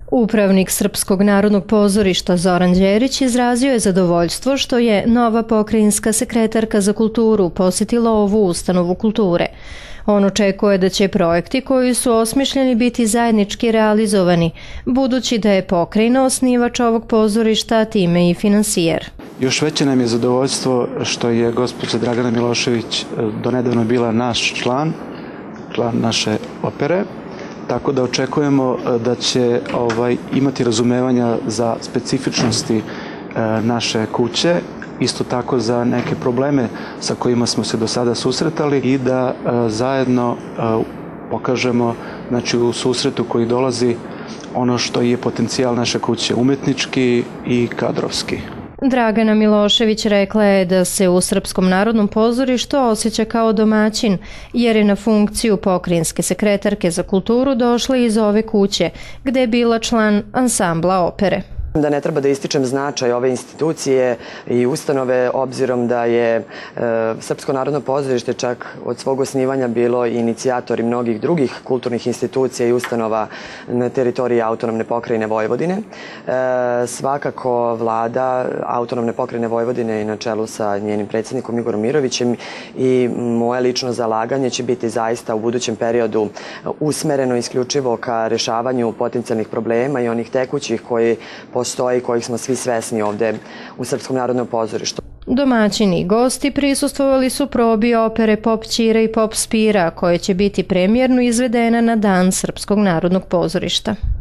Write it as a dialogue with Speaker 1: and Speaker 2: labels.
Speaker 1: Upravnik Srpskog narodnog pozorišta Zoran Đerić izrazio je zadovoljstvo što je nova pokrajinska sekretarka za kulturu posjetila ovu ustanovu kulture. On očekuje da će projekti koji su osmišljeni biti zajednički realizovani, budući da je pokrajina osnivač ovog pozorišta, a time i finansijer.
Speaker 2: Još veće nam je zadovoljstvo što je gospođa Dragana Milošević donedavno bila naš član naše opere, tako da očekujemo da će imati razumevanja za specifičnosti naše kuće, isto tako za neke probleme sa kojima smo se do sada susretali i da zajedno pokažemo, znači u susretu koji dolazi, ono što je potencijal naše kuće, umetnički i kadrovski.
Speaker 1: Dragana Milošević rekla je da se u Srpskom narodnom pozorištu osjeća kao domaćin, jer je na funkciju pokrajinske sekretarke za kulturu došla iz ove kuće, gde je bila član ansambla opere.
Speaker 3: Da ne treba da ističem značaj ove institucije i ustanove, obzirom da je Srpsko narodno pozorište čak od svog osnivanja bilo inicijator i mnogih drugih kulturnih institucija i ustanova na teritoriji autonomne pokrajine Vojvodine. Svakako vlada autonomne pokrajine Vojvodine i na čelu sa njenim predsjednikom Igorom Mirovićem i moje lično zalaganje će biti zaista u budućem periodu usmereno isključivo ka rešavanju potencijalnih problema i onih tekućih koji postoji, kojih smo svi svesni ovde u Srpskom narodnom pozorištu.
Speaker 1: Domaćini i gosti prisustvovali su probi opere Pop Ćira i Pop Spira, koja će biti premijerno izvedena na Dan Srpskog narodnog pozorišta.